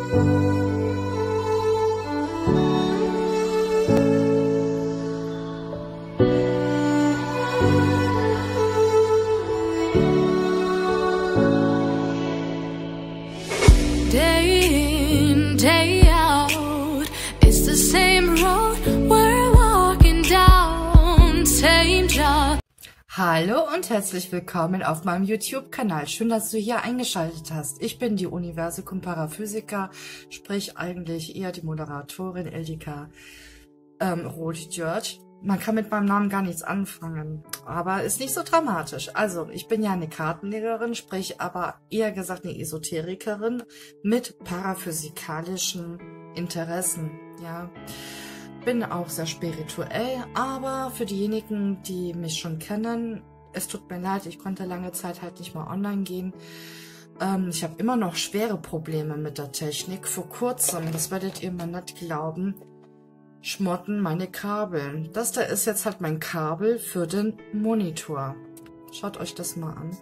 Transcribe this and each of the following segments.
Day in, day out, it's the same road we're walking down, same job. Hallo und herzlich willkommen auf meinem YouTube-Kanal. Schön, dass du hier eingeschaltet hast. Ich bin die Universicum Paraphysika, sprich eigentlich eher die Moderatorin Ildika Roth-George. Man kann mit meinem Namen gar nichts anfangen, aber ist nicht so dramatisch. Also, ich bin ja eine Kartenlegerin, sprich aber eher gesagt eine Esoterikerin mit paraphysikalischen Interessen, ja. Bin auch sehr spirituell, aber für diejenigen, die mich schon kennen, es tut mir leid, ich konnte lange Zeit halt nicht mal online gehen. Ich habe immer noch schwere Probleme mit der Technik. Vor kurzem, das werdet ihr mir nicht glauben, schmotten meine Kabel. Das da ist jetzt halt mein Kabel für den Monitor. Schaut euch das mal an.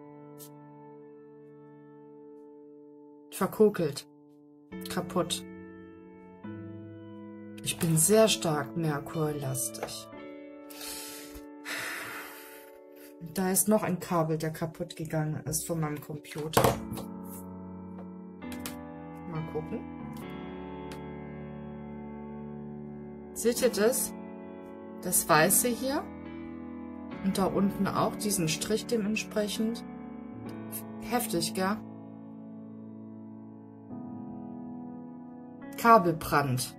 Verkokelt. Kaputt. Ich bin sehr stark merkurlastig. Da ist noch ein Kabel, der kaputt gegangen ist von meinem Computer. Mal gucken. Seht ihr das? Das Weiße hier. Und da unten auch diesen Strich dementsprechend. Heftig, gell? Kabelbrand.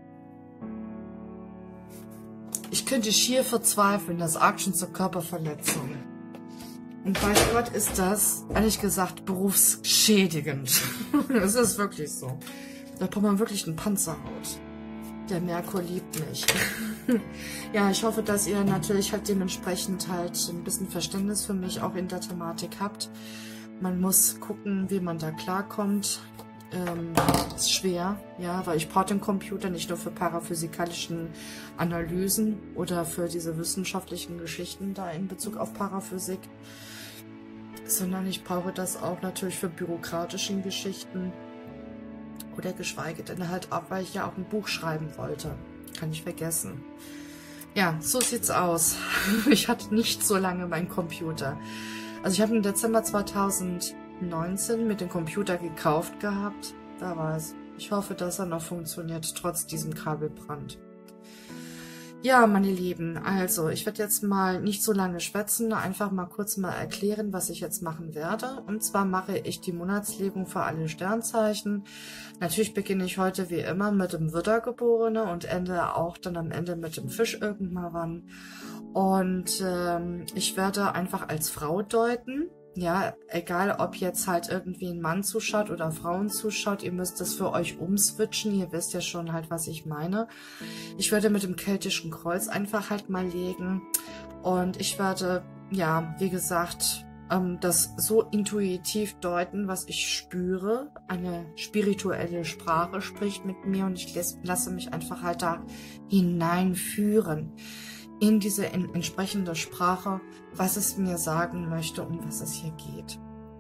Ich könnte schier verzweifeln, das arg schon zur Körperverletzung. Und bei Gott ist das, ehrlich gesagt, berufsschädigend. Das ist wirklich so. Da braucht man wirklich einen Panzerhaut. Der Merkur liebt mich. Ja, ich hoffe, dass ihr natürlich halt dementsprechend halt ein bisschen Verständnis für mich auch in der Thematik habt. Man muss gucken, wie man da klarkommt. Ist schwer, ja, weil ich brauche den Computer nicht nur für paraphysikalischen Analysen oder für diese wissenschaftlichen Geschichten da in Bezug auf Paraphysik, sondern ich brauche das auch natürlich für bürokratischen Geschichten. Oder geschweige denn halt auch, weil ich ja auch ein Buch schreiben wollte. Kann ich vergessen. Ja, so sieht's aus. Ich hatte nicht so lange meinen Computer. Also ich habe im Dezember 2019 mit dem Computer gekauft gehabt. Da war es. Ich hoffe, dass er noch funktioniert, trotz diesem Kabelbrand. Ja, meine Lieben, also ich werde jetzt mal nicht so lange schwätzen, einfach mal kurz mal erklären, was ich jetzt machen werde. Und zwar mache ich die Monatslegung für alle Sternzeichen. Natürlich beginne ich heute wie immer mit dem Widdergeborene und ende auch dann am Ende mit dem Fisch irgendwann wann. Und ich werde einfach als Frau deuten. Ja, egal ob jetzt halt irgendwie ein Mann zuschaut oder Frauen zuschaut, ihr müsst das für euch umswitchen, ihr wisst ja schon halt, was ich meine. Ich werde mit dem keltischen Kreuz einfach halt mal legen und ich werde, ja, wie gesagt, das so intuitiv deuten, was ich spüre. Eine spirituelle Sprache spricht mit mir und ich lasse mich einfach halt da hineinführen in diese entsprechende Sprache, was es mir sagen möchte, um was es hier geht.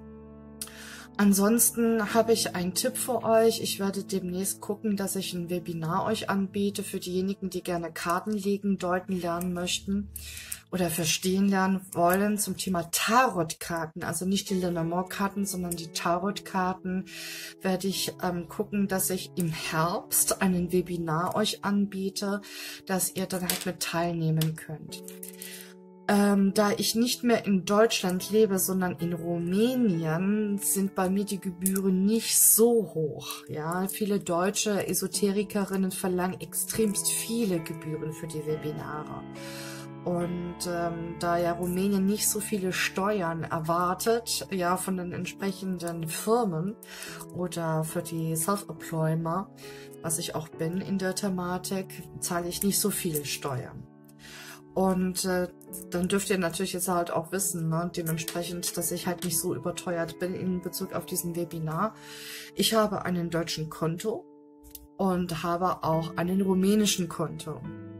Ansonsten habe ich einen Tipp für euch. Ich werde demnächst gucken, dass ich ein Webinar euch anbiete für diejenigen, die gerne Karten legen, deuten lernen möchten oder verstehen lernen wollen zum Thema Tarotkarten. Also nicht die Lenormand-Karten, sondern die Tarotkarten. Werde ich gucken, dass ich im Herbst einen Webinar euch anbiete, dass ihr dann halt mit teilnehmen könnt. Da ich nicht mehr in Deutschland lebe, sondern in Rumänien, sind bei mir die Gebühren nicht so hoch. Ja, viele deutsche Esoterikerinnen verlangen extremst viele Gebühren für die Webinare. Und da ja Rumänien nicht so viele Steuern erwartet, ja, von den entsprechenden Firmen oder für die Self-Employer, was ich auch bin in der Thematik, zahle ich nicht so viele Steuern. Und dann dürft ihr natürlich jetzt halt auch wissen, ne, dementsprechend, dass ich halt nicht so überteuert bin in Bezug auf diesen Webinar. Ich habe einen deutschen Konto und habe auch einen rumänischen Konto.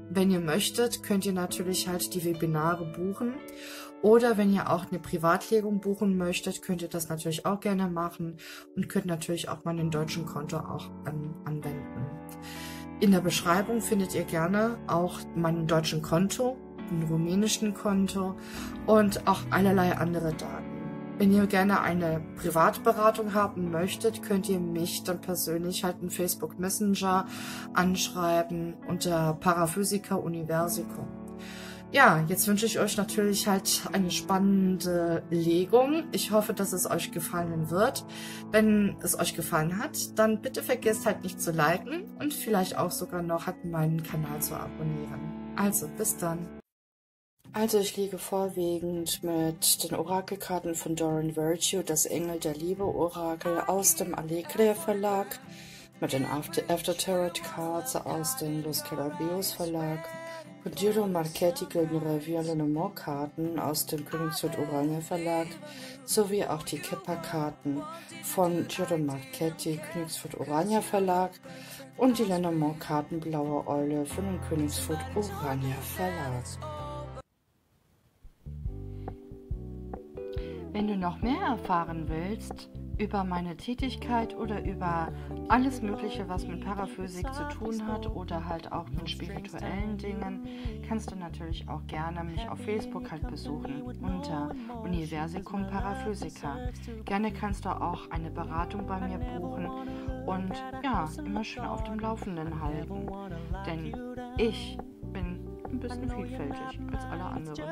Wenn ihr möchtet, könnt ihr natürlich halt die Webinare buchen. Oder wenn ihr auch eine Privatlegung buchen möchtet, könnt ihr das natürlich auch gerne machen und könnt natürlich auch meinen deutschen Konto auch anwenden. In der Beschreibung findet ihr gerne auch meinen deutschen Konto, den rumänischen Konto und auch allerlei andere Daten. Wenn ihr gerne eine Privatberatung haben möchtet, könnt ihr mich dann persönlich halt in Facebook Messenger anschreiben unter Paraphysiker Universicum. Ja, jetzt wünsche ich euch natürlich halt eine spannende Legung. Ich hoffe, dass es euch gefallen wird. Wenn es euch gefallen hat, dann bitte vergesst halt nicht zu liken und vielleicht auch sogar noch halt meinen Kanal zu abonnieren. Also, bis dann. Also ich liege vorwiegend mit den Orakelkarten von Doreen Virtue, das Engel der Liebe Orakel aus dem Allegria Verlag, mit den After Tarot Cards aus dem Los Carabios Verlag, von Giro Marchetti Gildenrevia Lenormand Karten aus dem Königsfurt Orania Verlag, sowie auch die Kipper-Karten von Giro Marchetti Königsfurt Orania Verlag und die Lenormand Karten Blaue Eule von dem Königsfurt Orania Verlag. Wenn du noch mehr erfahren willst über meine Tätigkeit oder über alles Mögliche, was mit Paraphysik zu tun hat oder halt auch mit spirituellen Dingen, kannst du natürlich auch gerne mich auf Facebook halt besuchen unter Universicum Paraphysica. Gerne kannst du auch eine Beratung bei mir buchen und ja, immer schön auf dem Laufenden halten, denn ich bin ein bisschen vielfältig als alle anderen.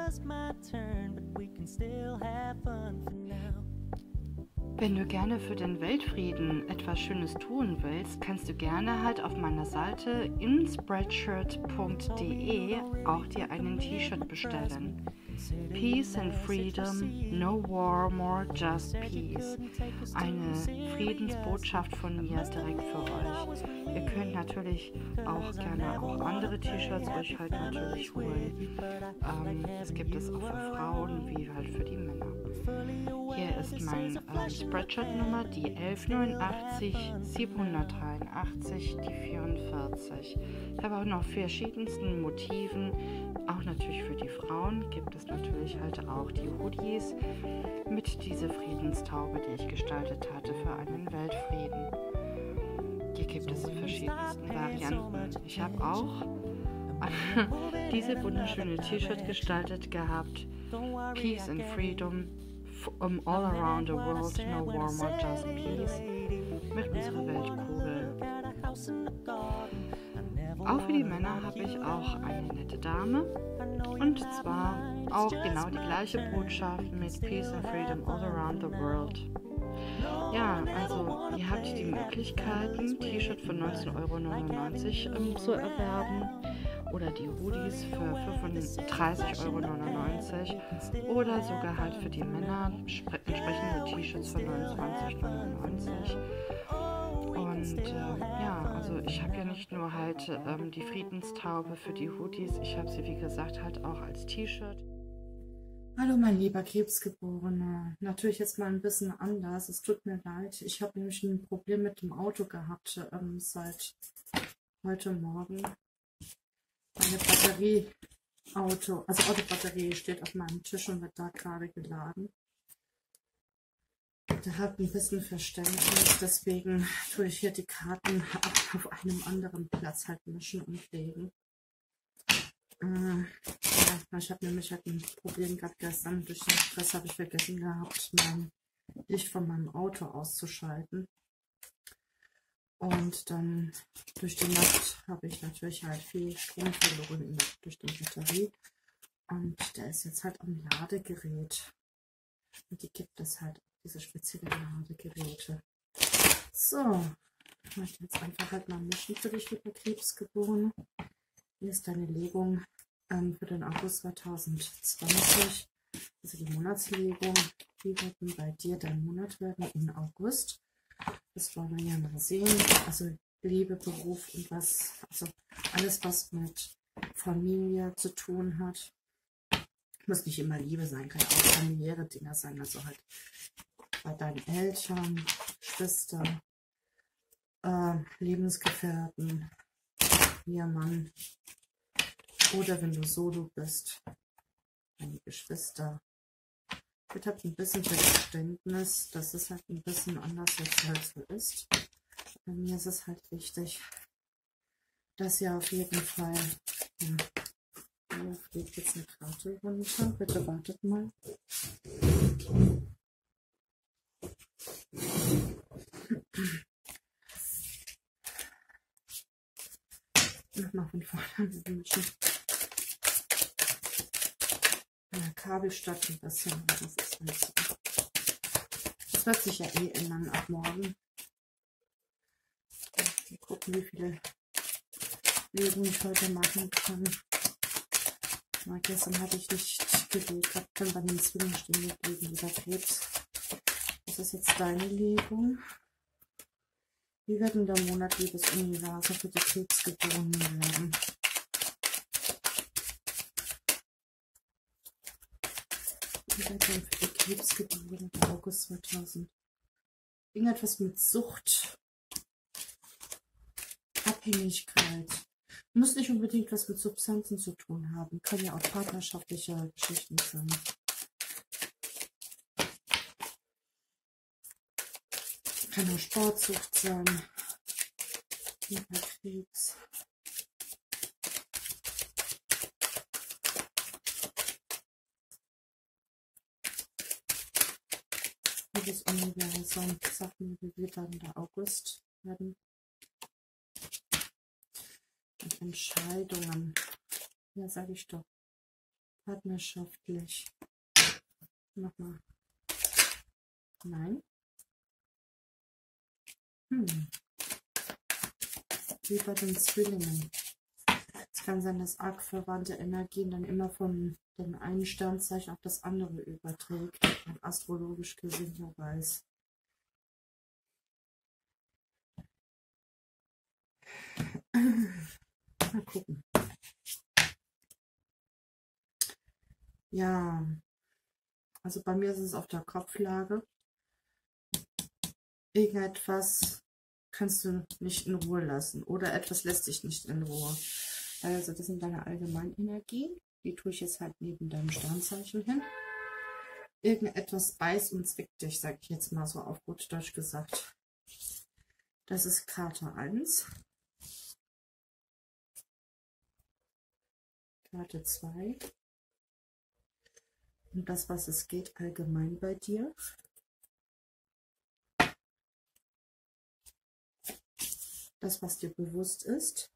Wenn du gerne für den Weltfrieden etwas Schönes tun willst, kannst du gerne halt auf meiner Seite inspreadshirt.de auch dir einen T-Shirt bestellen. Peace and Freedom, no war, more just peace. Eine Friedensbotschaft von mir direkt für euch. Ihr könnt natürlich auch gerne auch andere T-Shirts euch halt natürlich holen. Es gibt es auch für Frauen wie halt für die Männer. Hier ist mein Spreadshirt-Nummer, die 1189 783 die 44. Ich habe auch noch verschiedensten Motiven, auch natürlich für die Frauen gibt es natürlich halt auch die Hoodies mit dieser Friedenstaube, die ich gestaltet hatte für einen Weltfrieden. Hier gibt es verschiedensten Varianten. Ich habe auch diese wunderschöne T-Shirt gestaltet gehabt. Peace and Freedom all around the world, no war, more just peace. Mit unserer Weltkugel. Auch für die Männer habe ich auch eine nette Dame. Und zwar auch genau die gleiche Botschaft mit Peace and Freedom all around the world. Ja, also ihr habt die Möglichkeiten, T-Shirt für 19,99 € zu erwerben oder die Hoodies für 30,99 € oder sogar halt für die Männer entsprechende T-Shirts für 29,99 €. Und ja, also ich habe ja nicht nur halt die Friedenstaube für die Hoodies, ich habe sie wie gesagt halt auch als T-Shirt. Hallo mein lieber Krebsgeborener, natürlich jetzt mal ein bisschen anders, es tut mir leid, ich habe nämlich ein Problem mit dem Auto gehabt seit heute Morgen. Meine Autobatterie steht auf meinem Tisch und wird da gerade geladen. Der hat ein bisschen Verständnis, deswegen tue ich hier die Karten auf einem anderen Platz halt mischen und legen. Ja, ich habe nämlich halt ein Problem gehabt gestern. Durch den Stress habe ich vergessen gehabt, mein Licht von meinem Auto auszuschalten. Und dann durch die Nacht habe ich natürlich halt viel Strom verloren durch die Batterie. Und der ist jetzt halt am Ladegerät. Und die gibt es halt, diese speziellen Ladegeräte. So, ich möchte jetzt einfach halt mal mischen für dich, lieber Krebsgeborene. Hier ist deine Legung für den August 2020. Also die Monatslegung. Wie wird denn bei dir dein Monat werden im August? Das wollen wir ja mal sehen. Also Liebe, Beruf und was, also alles, was mit Familie zu tun hat. Muss nicht immer Liebe sein, kann auch familiäre Dinge sein. Also halt bei deinen Eltern, Schwester, Lebensgefährten, Ehemann, Oder wenn du solo bist, deine Geschwister. Bitte habt ein bisschen Verständnis, dass es halt ein bisschen anders jetzt halt so ist. Bei mir ist es halt wichtig, dass ihr auf jeden Fall, ja, hier fliegt jetzt eine Karte runter. Bitte wartet mal. Nochmal von vorne wünschen. Ja, Kabel statt ein bisschen. Das ist halt so. Das wird sich ja eh ändern ab morgen. Mal gucken, wie viele Legungen ich heute machen kann. Na, gestern hatte ich nicht gelegt, habe dann bei den Zwillingen stehen geblieben, wieder Krebs. Das ist jetzt deine Legung. Wie wird denn der Monat, liebes Universum, für die Krebsgeborenen werden? Wie wird denn für die Krebsgeborenen der August 2000? Irgendetwas mit Sucht, Abhängigkeit. Muss nicht unbedingt was mit Substanzen zu tun haben. Können ja auch partnerschaftliche Geschichten sein. Kann auch Sportsucht sein. Krebs. Liebes Universum, sag mir, wie wird dann der August werden? Und Entscheidungen. Ja, sage ich doch. Partnerschaftlich. Nochmal. Nein. Wie bei den Zwillingen. Es kann sein, dass arg verwandte Energien dann immer von dem einen Sternzeichen auf das andere überträgt. Und astrologisch gesehen ja weiß. Mal gucken. Ja, also bei mir ist es auf der Kopflage. Irgendetwas kannst du nicht in Ruhe lassen oder etwas lässt dich nicht in Ruhe. Also das sind deine Allgemeinenergien. Die tue ich jetzt halt neben deinem Sternzeichen hin. Irgendetwas beißt und zwickt dich, sage ich jetzt mal so auf gut Deutsch gesagt. Das ist Karte 1. Karte 2. Und das, was es geht, allgemein bei dir. Das, was dir bewusst ist.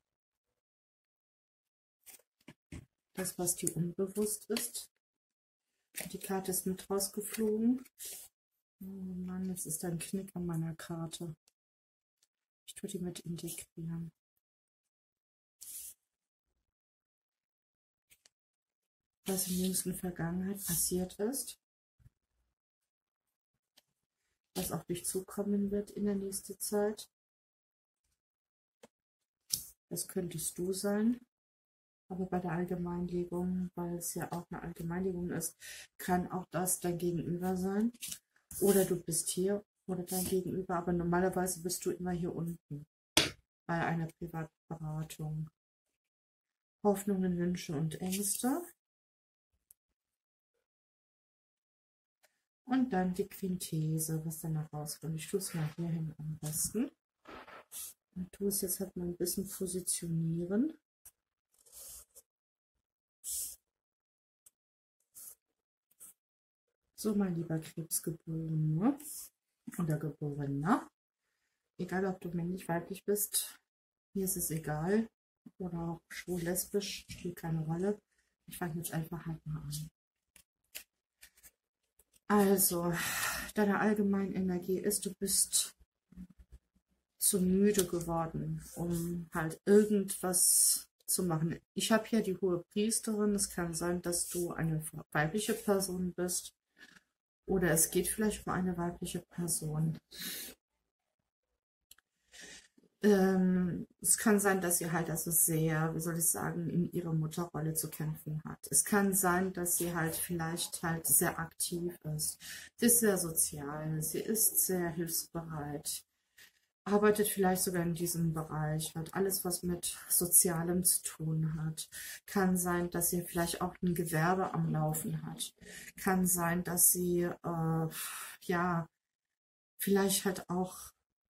Das, was dir unbewusst ist. Die Karte ist mit rausgeflogen. Oh Mann, jetzt ist ein Knick an meiner Karte. Ich tue die mit integrieren. Was in der jüngsten Vergangenheit passiert ist. Was auf dich zukommen wird in der nächsten Zeit. Das könntest du sein. Aber bei der Allgemeinlegung, weil es ja auch eine Allgemeinlegung ist, kann auch das dein Gegenüber sein. Oder du bist hier oder dein Gegenüber, aber normalerweise bist du immer hier unten bei einer Privatberatung. Hoffnungen, Wünsche und Ängste. Und dann die Quintese, was dann herauskommt. Ich tue es mal hier hin am besten. Und tue es jetzt halt mal ein bisschen positionieren. So, mein lieber Krebsgeborener oder Geborener, egal ob du männlich, weiblich bist, mir ist es egal, oder auch schwul, lesbisch, spielt keine Rolle. Ich fange jetzt einfach halt mal an. Also, deine allgemeine Energie ist, du bist zu müde geworden, um halt irgendwas zu machen. Ich habe hier die hohe Priesterin. Es kann sein, dass du eine weibliche Person bist. Oder es geht vielleicht um eine weibliche Person. Es kann sein, dass sie halt also sehr, wie soll ich sagen, in ihrer Mutterrolle zu kämpfen hat. Es kann sein, dass sie halt vielleicht halt sehr aktiv ist. Sie ist sehr sozial, sie ist sehr hilfsbereit. arbeitet vielleicht sogar in diesem Bereich, hat alles, was mit Sozialem zu tun hat. Kann sein, dass sie vielleicht auch ein Gewerbe am Laufen hat. Kann sein, dass sie, ja, vielleicht halt auch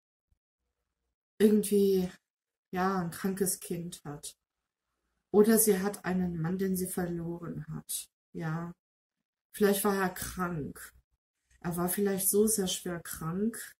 irgendwie, ja, ein krankes Kind hat. Oder sie hat einen Mann, den sie verloren hat. Ja, vielleicht war er krank. Er war vielleicht so sehr schwer krank,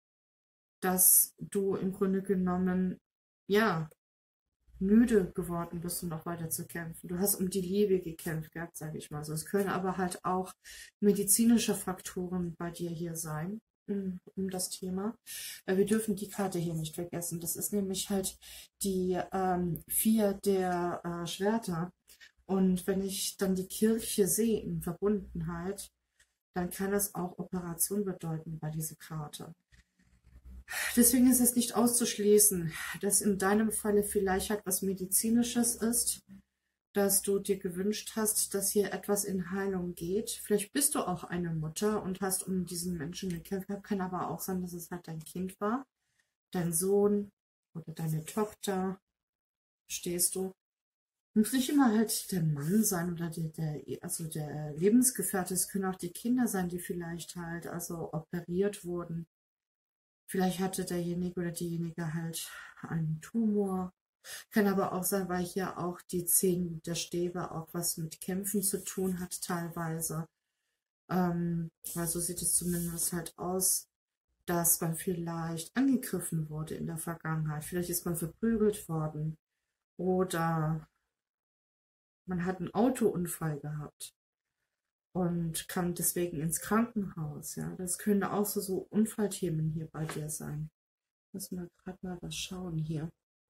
dass du im Grunde genommen, ja, müde geworden bist, um noch weiter zu kämpfen. Du hast um die Liebe gekämpft gehabt, sage ich mal so. Es können aber halt auch medizinische Faktoren bei dir hier sein, um das Thema. Weil wir dürfen die Karte hier nicht vergessen. Das ist nämlich halt die 4 der Schwerter. Und wenn ich dann die Kirche sehe in Verbundenheit, dann kann das auch Operation bedeuten bei dieser Karte. Deswegen ist es nicht auszuschließen, dass in deinem Falle vielleicht halt was Medizinisches ist, dass du dir gewünscht hast, dass hier etwas in Heilung geht. Vielleicht bist du auch eine Mutter und hast um diesen Menschen gekämpft. Kann aber auch sein, dass es halt dein Kind war, dein Sohn oder deine Tochter. Stehst du? Muss nicht immer halt der Mann sein oder also der Lebensgefährte. Es können auch die Kinder sein, die vielleicht halt also operiert wurden. Vielleicht hatte derjenige oder diejenige halt einen Tumor. Kann aber auch sein, weil hier auch die 10 der Stäbe auch was mit Kämpfen zu tun hat teilweise. Weil so sieht es zumindest halt aus, dass man vielleicht angegriffen wurde in der Vergangenheit. Vielleicht ist man verprügelt worden. Oder man hat einen Autounfall gehabt und kam deswegen ins Krankenhaus. Ja, das können auch so Unfallthemen hier bei dir sein. Müssen wir gerade mal was schauen hier.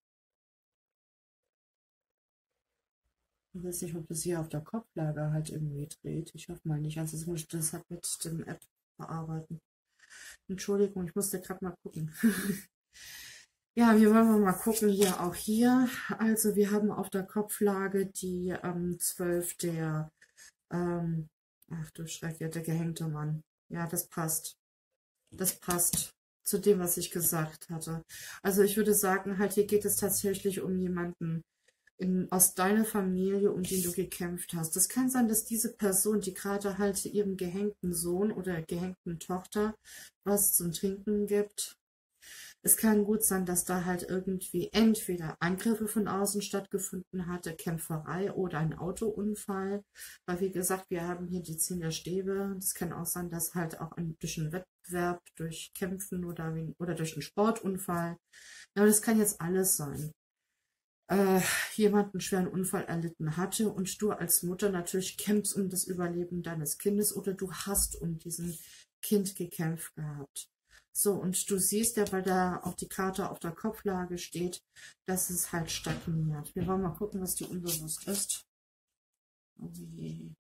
Ich weiß nicht, ob das hier auf der Kopflage halt irgendwie dreht. Ich hoffe mal nicht. Also das muss ich deshalb mit dem App bearbeiten. Entschuldigung, ich musste gerade mal gucken. Ja, wir wollen mal gucken hier auch hier. Also wir haben auf der Kopflage die 12 der ach du Schreck, ja, der gehängte Mann. Ja, das passt. Das passt zu dem, was ich gesagt hatte. Also ich würde sagen, halt hier geht es tatsächlich um jemanden aus deiner Familie, um den du gekämpft hast. Das kann sein, dass diese Person, die gerade halt ihrem gehängten Sohn oder gehängten Tochter was zum Trinken gibt. Es kann gut sein, dass da halt irgendwie entweder Angriffe von außen stattgefunden hatte, Kämpferei oder ein Autounfall. Weil wie gesagt, wir haben hier die 10 der Stäbe. Es kann auch sein, dass halt auch durch einen Wettbewerb, durch Kämpfen oder durch einen Sportunfall. Ja, aber das kann jetzt alles sein. Jemand einen schweren Unfall erlitten hatte und du als Mutter natürlich kämpfst um das Überleben deines Kindes oder du hast um diesen Kind gekämpft gehabt. So, und du siehst ja, weil da auch die Karte auf der Kopflage steht, dass es halt stagniert. Wir wollen mal gucken, was die unbewusst ist. Oh je.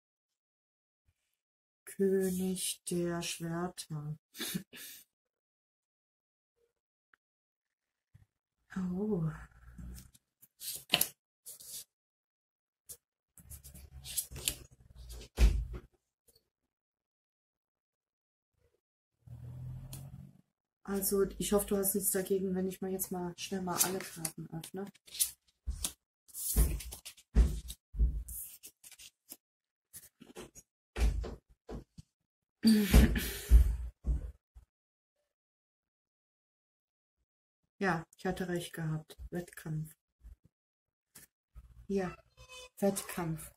König der Schwerter. Oh. Also, ich hoffe, du hast nichts dagegen, wenn ich mal jetzt mal schnell mal alle Karten öffne. Ja, ich hatte recht gehabt. Wettkampf. Ja, Wettkampf.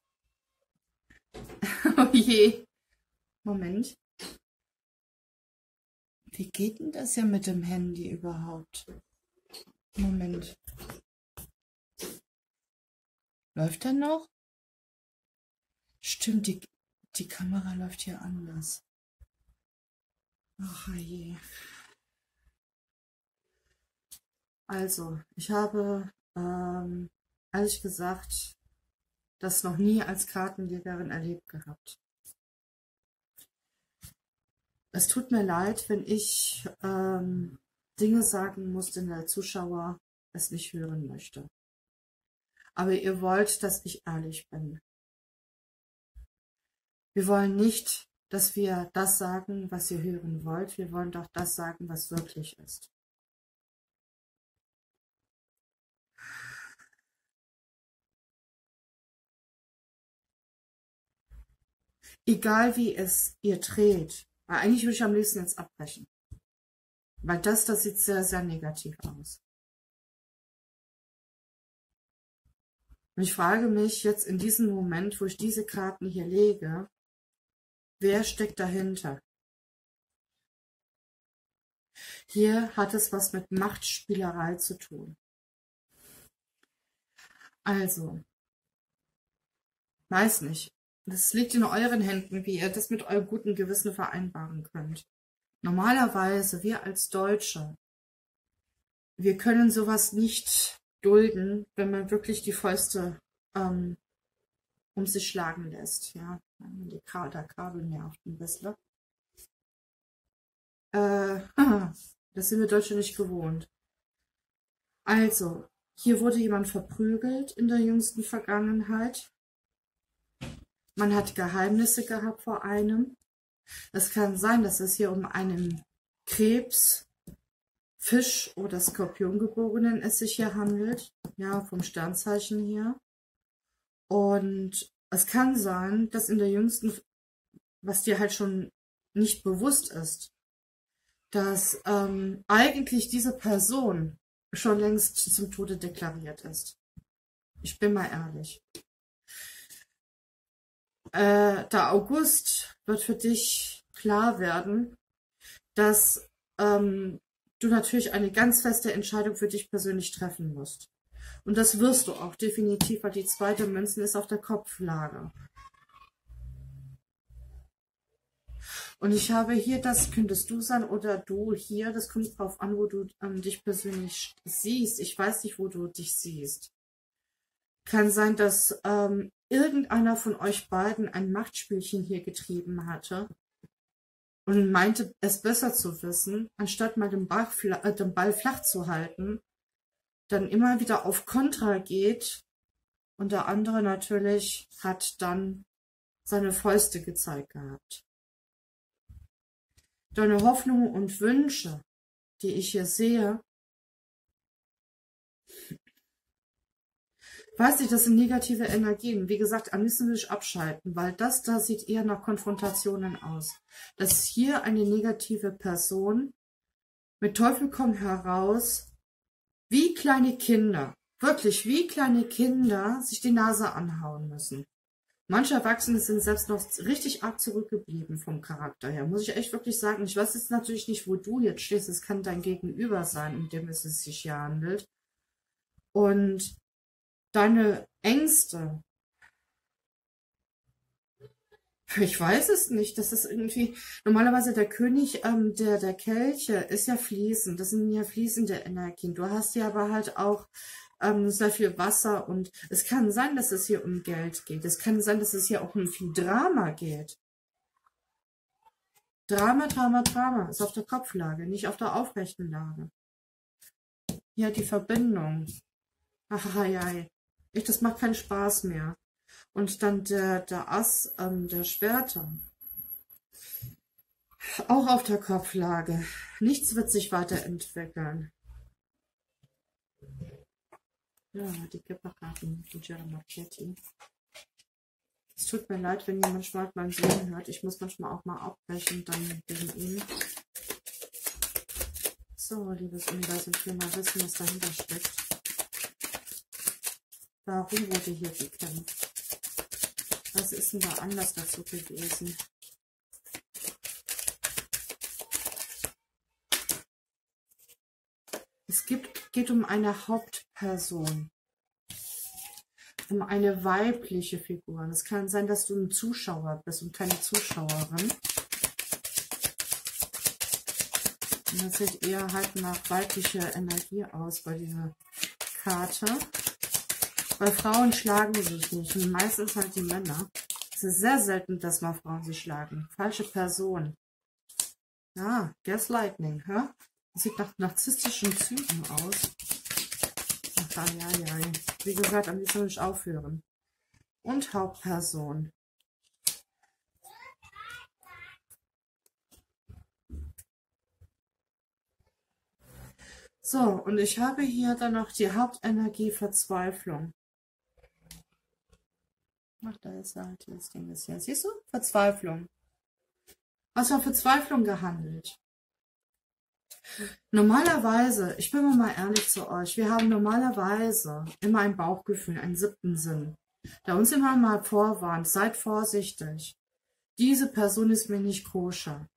Oh je. Moment. Wie geht denn das ja mit dem Handy überhaupt? Moment. Läuft er noch? Stimmt, die Kamera läuft hier anders. Ach je. Also, ich habe ehrlich gesagt das noch nie als Kartenlegerin erlebt gehabt. Es tut mir leid, wenn ich Dinge sagen muss, den der Zuschauer es nicht hören möchte. Aber ihr wollt, dass ich ehrlich bin. Wir wollen nicht, dass wir das sagen, was ihr hören wollt. Wir wollen doch das sagen, was wirklich ist. Egal wie es ihr dreht. Weil eigentlich würde ich am liebsten jetzt abbrechen. Weil das sieht sehr, sehr negativ aus. Und ich frage mich jetzt in diesem Moment, wo ich diese Karten hier lege, wer steckt dahinter? Hier hat es was mit Machtspielerei zu tun. Also, weiß nicht. Das liegt in euren Händen, wie ihr das mit eurem guten Gewissen vereinbaren könnt. Normalerweise, wir als Deutsche, wir können sowas nicht dulden, wenn man wirklich die Fäuste um sich schlagen lässt. Ja, der Kabel nervt ein bisschen. Das sind wir Deutsche nicht gewohnt. Also, hier wurde jemand verprügelt in der jüngsten Vergangenheit. Man hat Geheimnisse gehabt vor einem. Es kann sein, dass es hier um einen Krebs, Fisch oder Skorpiongeborenen es sich hier handelt. Ja, vom Sternzeichen her. Und es kann sein, dass in der jüngsten, was dir halt schon nicht bewusst ist, dass eigentlich diese Person schon längst zum Tode deklariert ist. Ich bin mal ehrlich. Der August wird für dich klar werden, dass du natürlich eine ganz feste Entscheidung für dich persönlich treffen musst. Und das wirst du auch definitiv, weil die zweite Münze ist auf der Kopflage. Und ich habe hier, das könntest du sein oder du hier, das kommt drauf an, wo du dich persönlich siehst. Ich weiß nicht, wo du dich siehst. Kann sein, dass irgendeiner von euch beiden ein Machtspielchen hier getrieben hatte und meinte, es besser zu wissen, anstatt mal den Ball flach zu halten, dann immer wieder auf Kontra geht und der andere natürlich hat dann seine Fäuste gezeigt gehabt. Deine Hoffnungen und Wünsche, die ich hier sehe, weiß nicht, das sind negative Energien. Wie gesagt, am liebsten will ich abschalten, weil das da sieht eher nach Konfrontationen aus. Dass hier eine negative Person mit Teufel komm heraus, wie kleine Kinder, wirklich wie kleine Kinder, sich die Nase anhauen müssen. Manche Erwachsene sind selbst noch richtig arg zurückgeblieben vom Charakter her, muss ich echt wirklich sagen. Ich weiß jetzt natürlich nicht, wo du jetzt stehst, es kann dein Gegenüber sein, um dem es sich hier handelt. Und deine Ängste, ich weiß es nicht, das ist irgendwie, normalerweise der König der Kelche ist ja fließend, das sind ja fließende Energien. Du hast ja aber halt auch sehr viel Wasser und es kann sein, dass es hier um Geld geht. Es kann sein, dass es hier auch um viel Drama geht. Drama, Drama, Drama ist auf der Kopflage, nicht auf der aufrechten Lage. Hier die Verbindung. Ach, ja. Das macht keinen Spaß mehr. Und dann der Ass der Schwerter. Auch auf der Kopflage. Nichts wird sich weiterentwickeln. Ja, die Kipperkarten von Gerard Marchetti. Es tut mir leid, wenn ihr manchmal mein Sohn hört. Ich muss manchmal auch mal abbrechen, dann wegen ihm. So, liebes Universum, ich will mal wissen, was dahinter steckt. Warum wurde hier gekämpft? Was ist denn da anders dazu gewesen? Es geht um eine Hauptperson. Um eine weibliche Figur. Es kann sein, dass du ein Zuschauer bist und keine Zuschauerin. Und das sieht eher halt nach weiblicher Energie aus bei dieser Karte. Weil Frauen schlagen sich nicht. Und meistens halt die Männer. Es ist sehr selten, dass mal Frauen sich schlagen. Falsche Person. Ja, Gaslighting, hä? Das sieht nach narzisstischen Zügen aus. Ach, ja. Wie gesagt, am liebsten will ich aufhören. Und Hauptperson. So, und ich habe hier dann noch die Hauptenergie Verzweiflung. Mach da jetzt halt das Ding ist ja. Siehst du? Verzweiflung. Was war Verzweiflung gehandelt? Normalerweise, ich bin mal ehrlich zu euch, wir haben normalerweise immer ein Bauchgefühl, einen 7. Sinn, der uns immer mal vorwarnt, seid vorsichtig. Diese Person ist mir nicht koscher.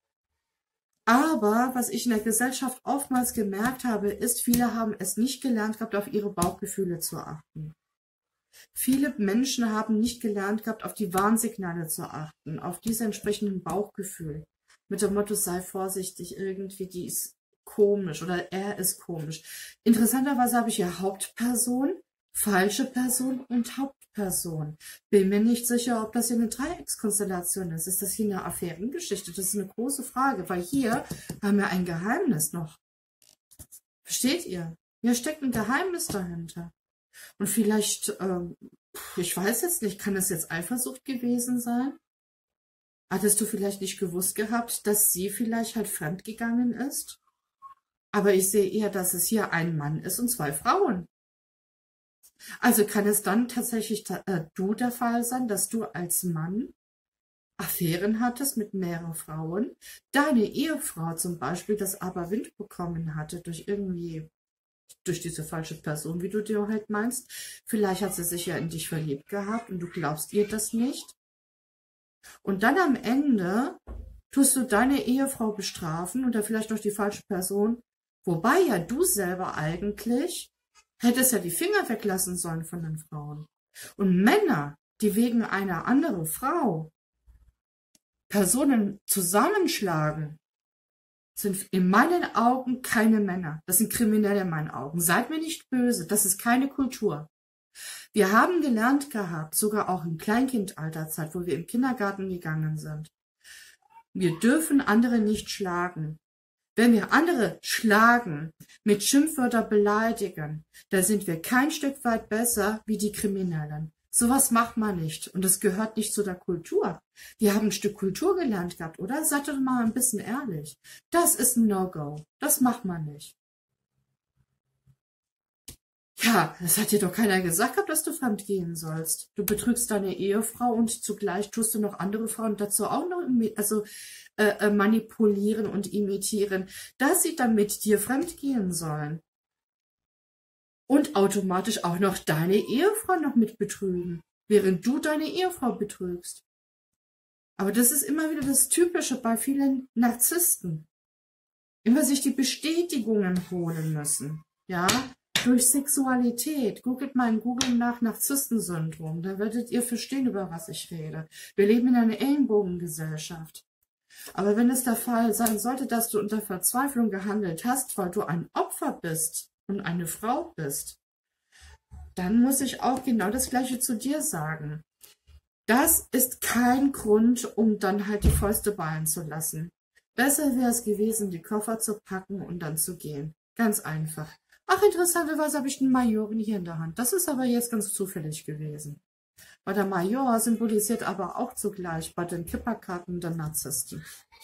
Aber was ich in der Gesellschaft oftmals gemerkt habe, ist, viele haben es nicht gelernt gehabt, auf ihre Bauchgefühle zu achten. Viele Menschen haben nicht gelernt gehabt, auf die Warnsignale zu achten, auf diese entsprechenden Bauchgefühl. Mit dem Motto, sei vorsichtig, irgendwie, die ist komisch oder er ist komisch. Interessanterweise habe ich hier Hauptperson, falsche Person und Hauptperson. Bin mir nicht sicher, ob das hier eine Dreieckskonstellation ist. Ist das hier eine Affärengeschichte? Das ist eine große Frage, weil hier haben wir ein Geheimnis noch. Versteht ihr? Hier steckt ein Geheimnis dahinter. Und vielleicht, ich weiß jetzt nicht, kann das jetzt Eifersucht gewesen sein? Hattest du vielleicht nicht gewusst gehabt, dass sie vielleicht halt fremdgegangen ist? Aber ich sehe eher, dass es hier ein Mann ist und 2 Frauen. Also kann es dann tatsächlich du der Fall sein, dass du als Mann Affären hattest mit mehreren Frauen, deine Ehefrau zum Beispiel das aber Wind bekommen hatte durch diese falsche Person, wie du dir halt meinst. Vielleicht hat sie sich ja in dich verliebt gehabt und du glaubst ihr das nicht. Und dann am Ende tust du deine Ehefrau bestrafen oder vielleicht noch die falsche Person, wobei ja du selber eigentlich hättest ja die Finger weglassen sollen von den Frauen. Und Männer, die wegen einer anderen Frau Personen zusammenschlagen, sind in meinen Augen keine Männer. Das sind Kriminelle in meinen Augen. Seid mir nicht böse, das ist keine Kultur. Wir haben gelernt gehabt, sogar auch im Kleinkindalterzeit, wo wir im Kindergarten gegangen sind. Wir dürfen andere nicht schlagen. Wenn wir andere schlagen, mit Schimpfwörter beleidigen, da sind wir kein Stück weit besser wie die Kriminellen. Sowas macht man nicht und das gehört nicht zu der Kultur. Wir haben ein Stück Kultur gelernt gehabt, oder? Seid doch mal ein bisschen ehrlich. Das ist ein No-Go. Das macht man nicht. Ja, das hat dir doch keiner gesagt gehabt, dass du fremd gehen sollst. Du betrügst deine Ehefrau und zugleich tust du noch andere Frauen dazu auch noch manipulieren und imitieren, dass sie dann mit dir fremd gehen sollen. Und automatisch auch noch deine Ehefrau noch mit betrügen, während du deine Ehefrau betrügst. Aber das ist immer wieder das Typische bei vielen Narzissten. Immer sich die Bestätigungen holen müssen, ja, durch Sexualität. Googelt mal in Google nach Narzisstensyndrom, da werdet ihr verstehen, über was ich rede. Wir leben in einer Ellenbogengesellschaft. Aber wenn es der Fall sein sollte, dass du unter Verzweiflung gehandelt hast, weil du ein Opfer bist und eine Frau bist, dann muss ich auch genau das Gleiche zu dir sagen. Das ist kein Grund, um dann halt die Fäuste ballen zu lassen. Besser wäre es gewesen, die Koffer zu packen und dann zu gehen. Ganz einfach. Ach, interessanterweise habe ich den Majoren hier in der Hand. Das ist aber jetzt ganz zufällig gewesen. Weil der Major symbolisiert aber auch zugleich bei den Kipperkarten der Narzissten.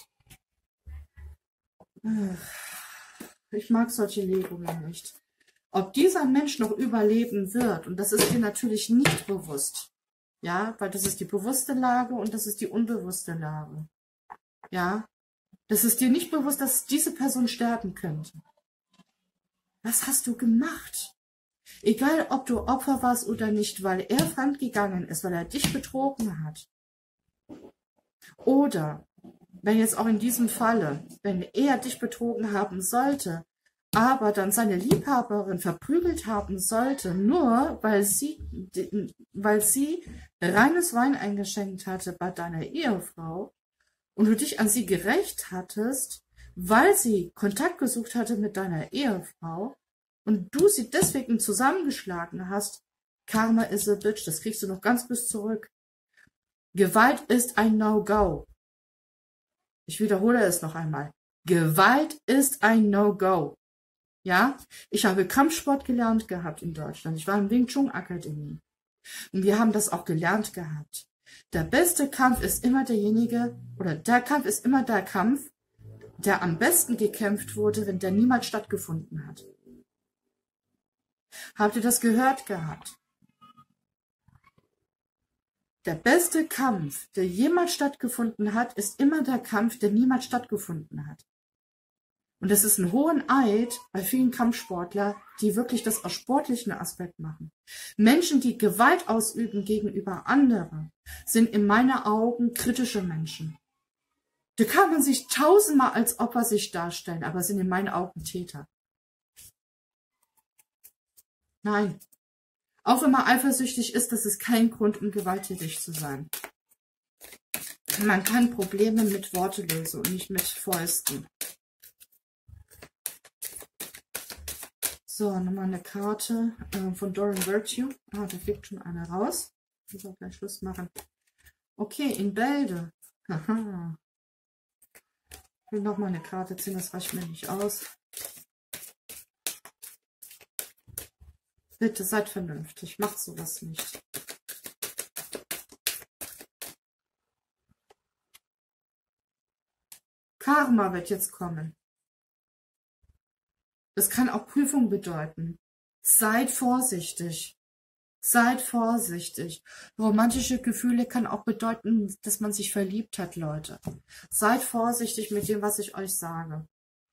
Ich mag solche Legungen nicht. Ob dieser Mensch noch überleben wird, und das ist dir natürlich nicht bewusst. Ja, weil das ist die bewusste Lage und das ist die unbewusste Lage. Ja, das ist dir nicht bewusst, dass diese Person sterben könnte. Was hast du gemacht? Egal, ob du Opfer warst oder nicht, weil er fremdgegangen ist, weil er dich betrogen hat. Oder, wenn jetzt auch in diesem Falle, wenn er dich betrogen haben sollte, aber dann seine Liebhaberin verprügelt haben sollte, nur weil sie reines Wein eingeschenkt hatte bei deiner Ehefrau und du dich an sie gerächt hattest, weil sie Kontakt gesucht hatte mit deiner Ehefrau und du sie deswegen zusammengeschlagen hast, Karma is a bitch, das kriegst du noch ganz bis zurück. Gewalt ist ein No-Go. Ich wiederhole es noch einmal. Gewalt ist ein No-Go. Ja, ich habe Kampfsport gelernt gehabt in Deutschland. Ich war in Wing Chun Akademie. Und wir haben das auch gelernt gehabt. Der beste Kampf ist immer derjenige, oder der Kampf ist immer der Kampf, der am besten gekämpft wurde, wenn der niemals stattgefunden hat. Habt ihr das gehört gehabt? Der beste Kampf, der jemals stattgefunden hat, ist immer der Kampf, der niemals stattgefunden hat. Und das ist ein hohen Eid bei vielen Kampfsportlern, die wirklich das aus sportlichen Aspekt machen. Menschen, die Gewalt ausüben gegenüber anderen, sind in meinen Augen kritische Menschen. Da kann man sich tausendmal als Opfer sich darstellen, aber sind in meinen Augen Täter. Nein. Auch wenn man eifersüchtig ist, das ist kein Grund, um gewalttätig zu sein. Man kann Probleme mit Worten lösen und nicht mit Fäusten. So, nochmal eine Karte von Doran Virtue. Ah, da fliegt schon einer raus. Ich muss auch gleich Schluss machen. Okay, in Bälde. Haha. Ich will nochmal eine Karte ziehen, das reicht mir nicht aus. Bitte seid vernünftig, macht sowas nicht. Karma wird jetzt kommen. Das kann auch Prüfung bedeuten. Seid vorsichtig. Seid vorsichtig. Romantische Gefühle kann auch bedeuten, dass man sich verliebt hat, Leute. Seid vorsichtig mit dem, was ich euch sage.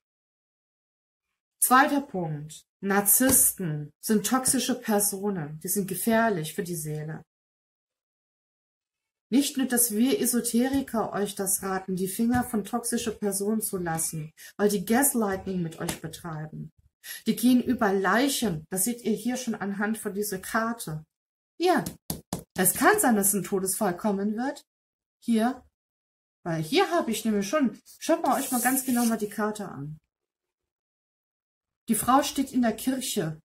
Zweiter Punkt. Narzissten sind toxische Personen. Die sind gefährlich für die Seele. Nicht nur, dass wir Esoteriker euch das raten, die Finger von toxischen Personen zu lassen, weil die Gaslighting mit euch betreiben. Die gehen über Leichen. Das seht ihr hier schon anhand von dieser Karte. Hier. Es kann sein, dass ein Todesfall kommen wird. Hier. Weil hier habe ich nämlich schon. Schaut mal euch mal ganz genau mal die Karte an. Die Frau steht in der Kirche.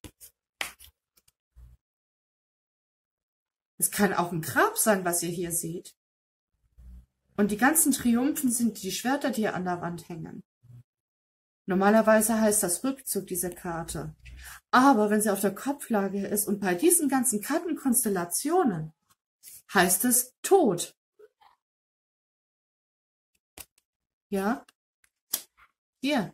Es kann auch ein Grab sein, was ihr hier seht. Und die ganzen Triumphen sind die Schwerter, die hier an der Wand hängen. Normalerweise heißt das Rückzug, diese Karte. Aber wenn sie auf der Kopflage ist und bei diesen ganzen Kartenkonstellationen, heißt es Tod. Ja? Hier.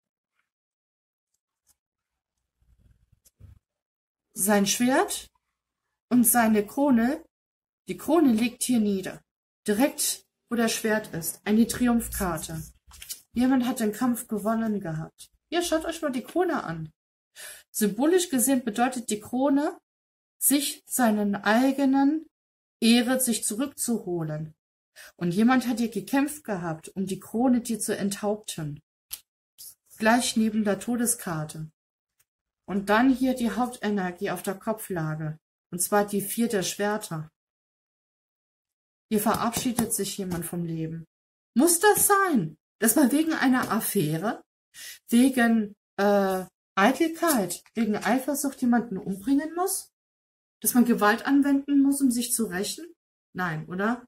Sein Schwert und seine Krone, die Krone liegt hier nieder. Direkt, wo das Schwert ist. Eine Triumphkarte. Jemand hat den Kampf gewonnen gehabt. Hier, schaut euch mal die Krone an. Symbolisch gesehen bedeutet die Krone, sich seinen eigenen Ehre sich zurückzuholen. Und jemand hat hier gekämpft gehabt, um die Krone dir zu enthaupten. Gleich neben der Todeskarte. Und dann hier die Hauptenergie auf der Kopflage. Und zwar die 4 der Schwerter. Hier verabschiedet sich jemand vom Leben. Muss das sein? Dass man wegen einer Affäre, wegen Eitelkeit, wegen Eifersucht jemanden umbringen muss? Dass man Gewalt anwenden muss, um sich zu rächen? Nein, oder?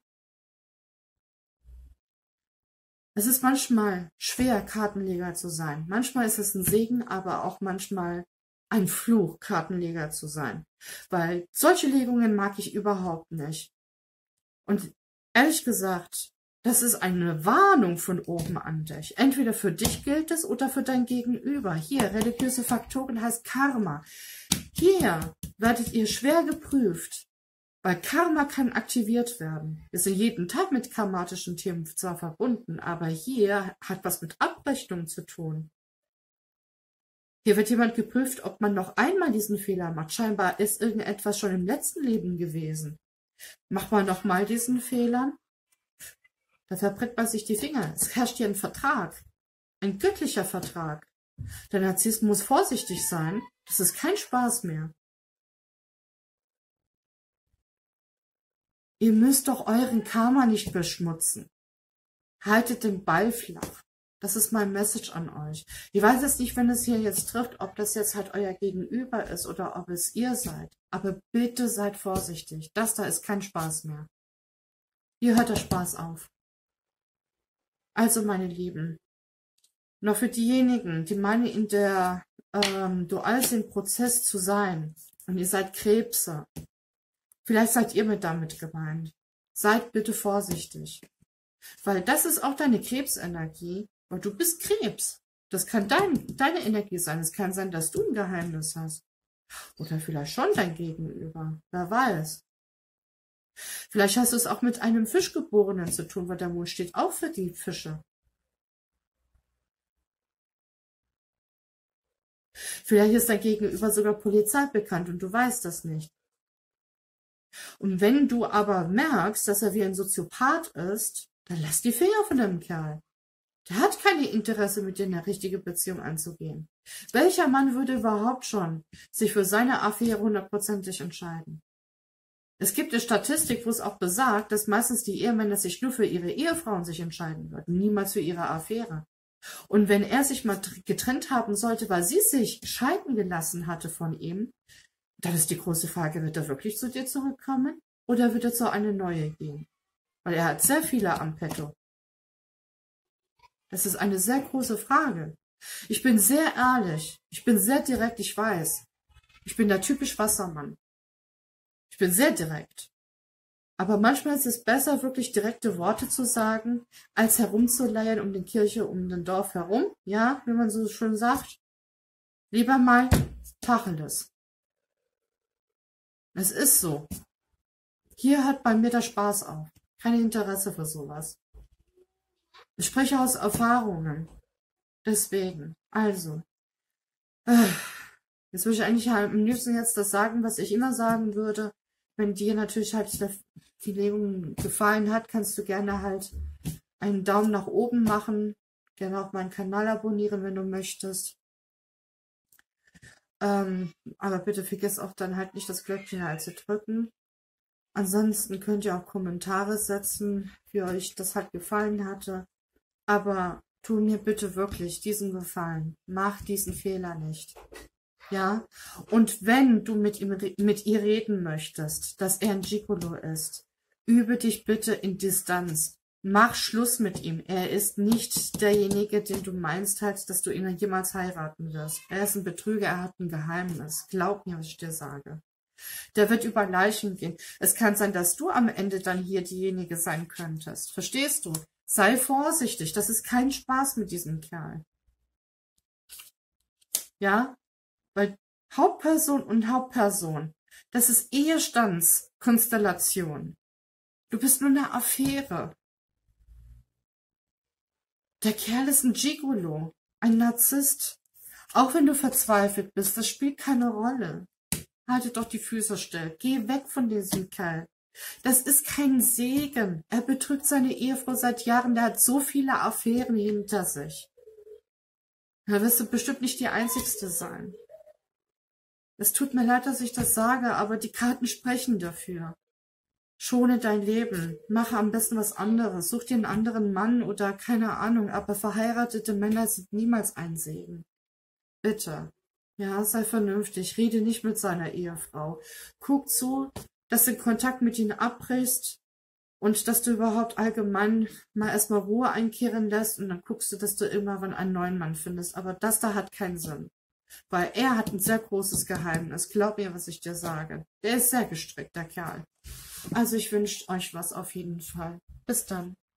Es ist manchmal schwer, Kartenleger zu sein. Manchmal ist es ein Segen, aber auch manchmal ein Fluch, Kartenleger zu sein. Weil solche Legungen mag ich überhaupt nicht. Und ehrlich gesagt, das ist eine Warnung von oben an dich. Entweder für dich gilt es oder für dein Gegenüber. Hier, religiöse Faktoren heißt Karma. Hier werdet ihr schwer geprüft, weil Karma kann aktiviert werden. Wir sind jeden Tag mit karmatischen Themen zwar verbunden, aber hier hat was mit Abrechnung zu tun. Hier wird jemand geprüft, ob man noch einmal diesen Fehler macht. Scheinbar ist irgendetwas schon im letzten Leben gewesen. Macht man noch mal diesen Fehler? Da verbrennt man sich die Finger. Es herrscht hier ein Vertrag. Ein göttlicher Vertrag. Der Narzisst muss vorsichtig sein. Das ist kein Spaß mehr. Ihr müsst doch euren Karma nicht beschmutzen. Haltet den Ball flach. Das ist mein Message an euch. Ich weiß jetzt nicht, wenn es hier jetzt trifft, ob das jetzt halt euer Gegenüber ist oder ob es ihr seid. Aber bitte seid vorsichtig. Das da ist kein Spaß mehr. Hier hört der Spaß auf. Also, meine Lieben, noch für diejenigen, die meinen, in der Dualseelenprozess zu sein und ihr seid Krebse, vielleicht seid ihr mit damit gemeint. Seid bitte vorsichtig. Weil das ist auch deine Krebsenergie, weil du bist Krebs. Das kann deine Energie sein. Es kann sein, dass du ein Geheimnis hast. Oder vielleicht schon dein Gegenüber. Wer weiß. Vielleicht hast du es auch mit einem Fischgeborenen zu tun, weil der Mond steht auch für die Fische. Vielleicht ist dein Gegenüber sogar Polizei bekannt und du weißt das nicht. Und wenn du aber merkst, dass er wie ein Soziopath ist, dann lass die Finger von dem Kerl. Der hat kein Interesse, mit dir eine richtige Beziehung anzugehen. Welcher Mann würde überhaupt schon sich für seine Affäre 100%ig entscheiden? Es gibt eine Statistik, wo es auch besagt, dass meistens die Ehemänner sich nur für ihre Ehefrauen sich entscheiden würden, niemals für ihre Affäre. Und wenn er sich mal getrennt haben sollte, weil sie sich scheiden gelassen hatte von ihm, dann ist die große Frage, wird er wirklich zu dir zurückkommen oder wird er zu einer neue gehen? Weil er hat sehr viele am Petto. Das ist eine sehr große Frage. Ich bin sehr ehrlich, ich bin sehr direkt, ich weiß. Ich bin der typisch Wassermann. Ich bin sehr direkt. Aber manchmal ist es besser, wirklich direkte Worte zu sagen, als herumzuleiern um die Kirche, um den Dorf herum. Ja, wie man so schön sagt. Lieber mal Tacheles. Es ist so. Hier hört bei mir der Spaß auf. Kein Interesse für sowas. Ich spreche aus Erfahrungen. Deswegen. Also. Jetzt würde ich eigentlich halt am liebsten jetzt das sagen, was ich immer sagen würde. Wenn dir natürlich halt die Legung gefallen hat, kannst du gerne halt einen Daumen nach oben machen. Gerne auch meinen Kanal abonnieren, wenn du möchtest. Aber bitte vergiss auch dann halt nicht das Glöckchen halt zu drücken. Ansonsten könnt ihr auch Kommentare setzen, wie euch das halt gefallen hatte. Aber tu mir bitte wirklich diesen Gefallen. Mach diesen Fehler nicht. Ja? Und wenn du mit ihr reden möchtest, dass er ein Gigolo ist, übe dich bitte in Distanz. Mach Schluss mit ihm. Er ist nicht derjenige, den du meinst halt, dass du ihn jemals heiraten wirst. Er ist ein Betrüger, er hat ein Geheimnis. Glaub mir, was ich dir sage. Der wird über Leichen gehen. Es kann sein, dass du am Ende dann hier diejenige sein könntest. Verstehst du? Sei vorsichtig. Das ist kein Spaß mit diesem Kerl. Ja? Weil Hauptperson und Hauptperson, das ist Ehestandskonstellation. Du bist nur eine Affäre. Der Kerl ist ein Gigolo, ein Narzisst. Auch wenn du verzweifelt bist, das spielt keine Rolle. Halte doch die Füße still. Geh weg von diesem Kerl. Das ist kein Segen. Er betrügt seine Ehefrau seit Jahren. Der hat so viele Affären hinter sich. Da wirst du bestimmt nicht die Einzigste sein. Es tut mir leid, dass ich das sage, aber die Karten sprechen dafür. Schone dein Leben. Mache am besten was anderes. Such dir einen anderen Mann oder keine Ahnung, aber verheiratete Männer sind niemals ein Segen. Bitte. Ja, sei vernünftig. Rede nicht mit seiner Ehefrau. Guck zu, dass du Kontakt mit ihm abbrichst und dass du überhaupt allgemein mal erstmal Ruhe einkehren lässt und dann guckst du, dass du irgendwann einen neuen Mann findest. Aber das da hat keinen Sinn. Weil er hat ein sehr großes Geheimnis. Glaub mir, was ich dir sage. Der ist sehr gestrickt, der Kerl. Also ich wünsche euch was auf jeden Fall. Bis dann.